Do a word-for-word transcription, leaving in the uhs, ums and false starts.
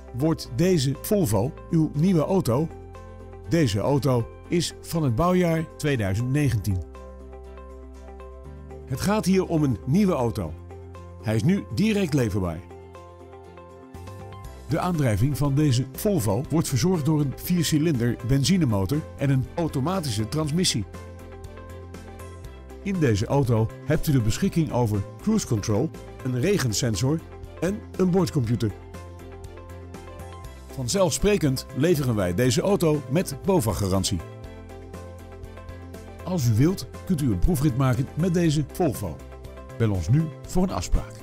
Wordt deze Volvo uw nieuwe auto? Deze auto is van het bouwjaar tweeduizend negentien. Het gaat hier om een nieuwe auto. Hij is nu direct leverbaar. De aandrijving van deze Volvo wordt verzorgd door een viercilinder benzinemotor en een automatische transmissie. In deze auto hebt u de beschikking over cruise control, een regensensor en een boordcomputer. Vanzelfsprekend leveren wij deze auto met BOVAG-garantie. Als u wilt, kunt u een proefrit maken met deze Volvo. Bel ons nu voor een afspraak.